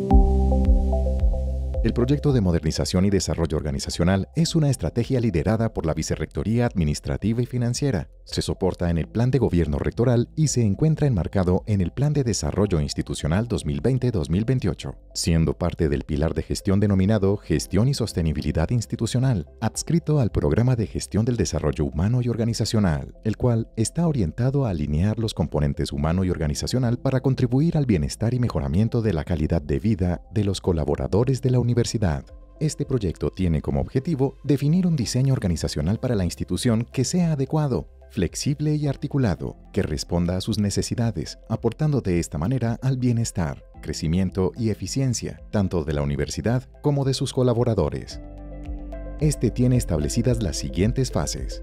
El proyecto de modernización y desarrollo organizacional es una estrategia liderada por la Vicerrectoría Administrativa y Financiera. Se soporta en el Plan de Gobierno Rectoral y se encuentra enmarcado en el Plan de Desarrollo Institucional 2020-2028, siendo parte del pilar de gestión denominado Gestión y Sostenibilidad Institucional, adscrito al Programa de Gestión del Desarrollo Humano y Organizacional, el cual está orientado a alinear los componentes humano y organizacional para contribuir al bienestar y mejoramiento de la calidad de vida de los colaboradores de la universidad. Este proyecto tiene como objetivo definir un diseño organizacional para la institución que sea adecuado, flexible y articulado, que responda a sus necesidades, aportando de esta manera al bienestar, crecimiento y eficiencia, tanto de la universidad como de sus colaboradores. Este tiene establecidas las siguientes fases.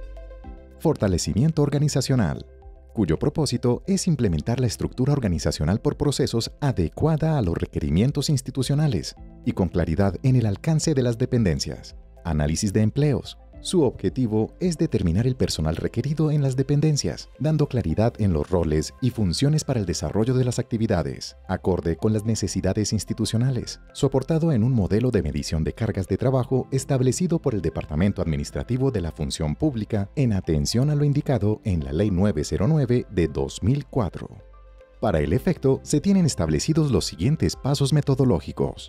Fortalecimiento organizacional, cuyo propósito es implementar la estructura organizacional por procesos adecuada a los requerimientos institucionales y con claridad en el alcance de las dependencias. Análisis de empleos. Su objetivo es determinar el personal requerido en las dependencias, dando claridad en los roles y funciones para el desarrollo de las actividades, acorde con las necesidades institucionales, soportado en un modelo de medición de cargas de trabajo establecido por el Departamento Administrativo de la Función Pública en atención a lo indicado en la Ley 909 de 2004. Para el efecto, se tienen establecidos los siguientes pasos metodológicos.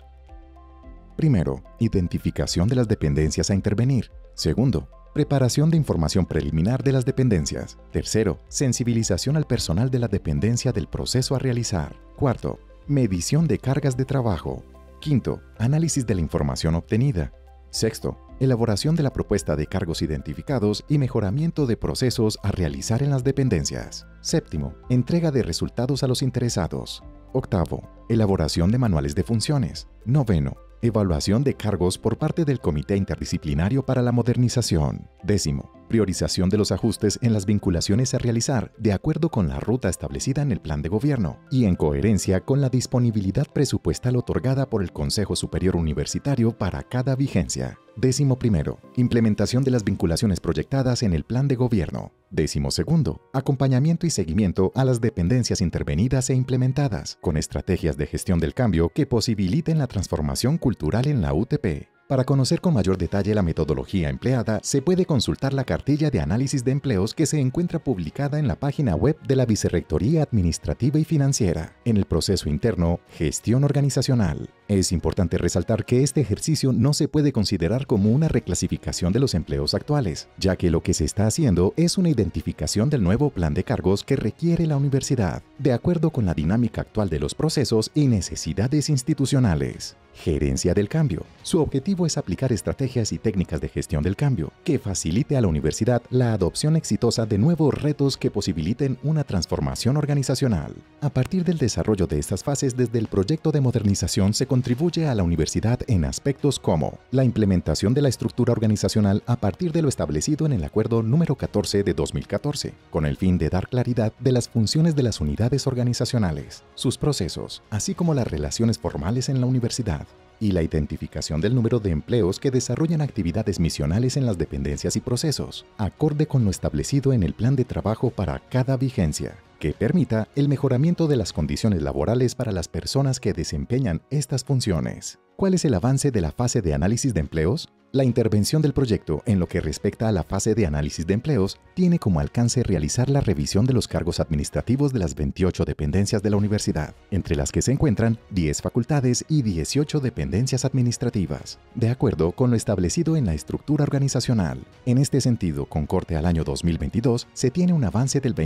Primero, identificación de las dependencias a intervenir. Segundo, preparación de información preliminar de las dependencias. Tercero, sensibilización al personal de la dependencia del proceso a realizar. Cuarto, medición de cargas de trabajo. Quinto, análisis de la información obtenida. Sexto, elaboración de la propuesta de cargos identificados y mejoramiento de procesos a realizar en las dependencias. Séptimo, entrega de resultados a los interesados. Octavo, elaboración de manuales de funciones. Noveno, evaluación de cargos por parte del Comité Interdisciplinario para la Modernización. Décimo, priorización de los ajustes en las vinculaciones a realizar de acuerdo con la ruta establecida en el plan de gobierno y en coherencia con la disponibilidad presupuestal otorgada por el Consejo Superior Universitario para cada vigencia. Décimo primero, implementación de las vinculaciones proyectadas en el plan de gobierno. Décimo segundo, acompañamiento y seguimiento a las dependencias intervenidas e implementadas, con estrategias de gestión del cambio que posibiliten la transformación cultural en la UTP. Para conocer con mayor detalle la metodología empleada, se puede consultar la cartilla de análisis de empleos que se encuentra publicada en la página web de la Vicerrectoría Administrativa y Financiera, en el proceso interno Gestión Organizacional. Es importante resaltar que este ejercicio no se puede considerar como una reclasificación de los empleos actuales, ya que lo que se está haciendo es una identificación del nuevo plan de cargos que requiere la universidad, de acuerdo con la dinámica actual de los procesos y necesidades institucionales. Gerencia del cambio. Su objetivo es aplicar estrategias y técnicas de gestión del cambio que facilite a la universidad la adopción exitosa de nuevos retos que posibiliten una transformación organizacional. A partir del desarrollo de estas fases desde el proyecto de modernización se contribuye a la universidad en aspectos como la implementación de la estructura organizacional a partir de lo establecido en el Acuerdo número 14 de 2014, con el fin de dar claridad de las funciones de las unidades organizacionales, sus procesos, así como las relaciones formales en la universidad, y la identificación del número de empleos que desarrollan actividades misionales en las dependencias y procesos, acorde con lo establecido en el plan de trabajo para cada vigencia, que permita el mejoramiento de las condiciones laborales para las personas que desempeñan estas funciones. ¿Cuál es el avance de la fase de análisis de empleos? La intervención del proyecto en lo que respecta a la fase de análisis de empleos tiene como alcance realizar la revisión de los cargos administrativos de las 28 dependencias de la universidad, entre las que se encuentran 10 facultades y 18 dependencias administrativas, de acuerdo con lo establecido en la estructura organizacional. En este sentido, con corte al año 2022, se tiene un avance del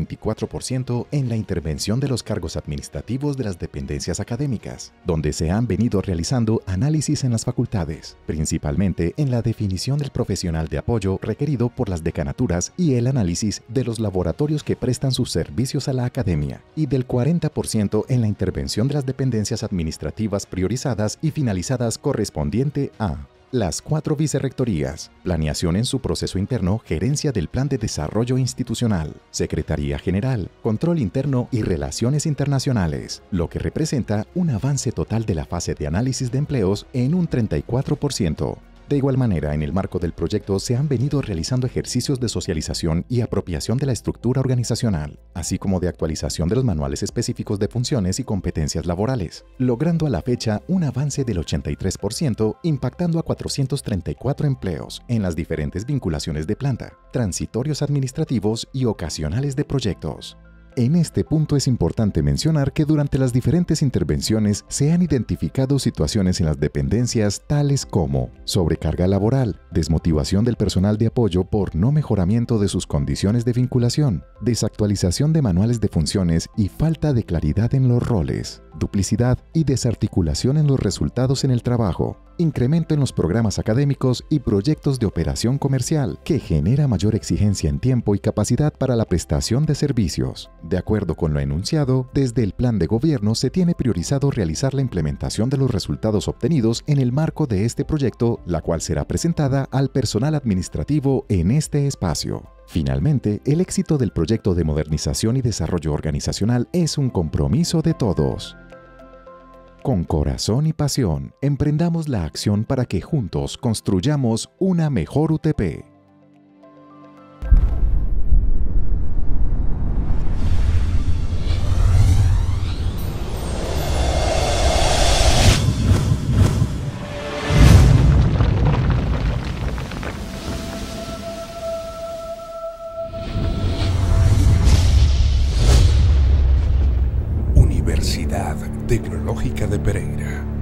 24% en la intervención de los cargos administrativos de las dependencias académicas, donde se han venido realizando análisis en las facultades, principalmente en la definición del profesional de apoyo requerido por las decanaturas y el análisis de los laboratorios que prestan sus servicios a la academia, y del 40% en la intervención de las dependencias administrativas priorizadas y finalizadas correspondiente a las 4 vicerrectorías, planeación en su proceso interno, gerencia del plan de desarrollo institucional, Secretaría General, control interno y relaciones internacionales, lo que representa un avance total de la fase de análisis de empleos en un 34%. De igual manera, en el marco del proyecto se han venido realizando ejercicios de socialización y apropiación de la estructura organizacional, así como de actualización de los manuales específicos de funciones y competencias laborales, logrando a la fecha un avance del 83%, impactando a 434 empleos en las diferentes vinculaciones de planta, transitorios administrativos y ocasionales de proyectos. En este punto es importante mencionar que durante las diferentes intervenciones se han identificado situaciones en las dependencias tales como sobrecarga laboral, desmotivación del personal de apoyo por no mejoramiento de sus condiciones de vinculación, desactualización de manuales de funciones y falta de claridad en los roles, duplicidad y desarticulación en los resultados en el trabajo, incremento en los programas académicos y proyectos de operación comercial, que genera mayor exigencia en tiempo y capacidad para la prestación de servicios. De acuerdo con lo enunciado, desde el plan de gobierno se tiene priorizado realizar la implementación de los resultados obtenidos en el marco de este proyecto, la cual será presentada al personal administrativo en este espacio. Finalmente, el éxito del proyecto de modernización y desarrollo organizacional es un compromiso de todos. Con corazón y pasión, emprendamos la acción para que juntos construyamos una mejor UTP. Universidad Tecnológica de Pereira.